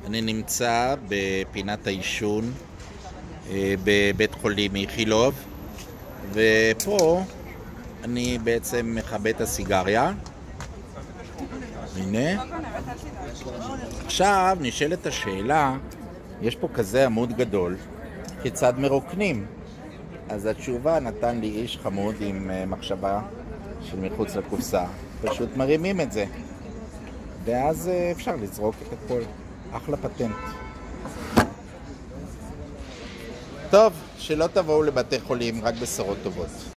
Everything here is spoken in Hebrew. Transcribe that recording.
אני נמצא בפינת העישון בבית חולים איכילוב, ופה אני בעצם מכבה את הסיגריה. הנה. עכשיו נשאלת השאלה, יש פה כזה עמוד גדול, כיצד מרוקנים? אז התשובה נתן לי איש חמוד עם מחשבה של מחוץ לקופסה. פשוט מרימים את זה, ואז אפשר לזרוק את הכל. אחלה פטנט. טוב, שלא תבואו לבתי חולים, רק בשורות טובות.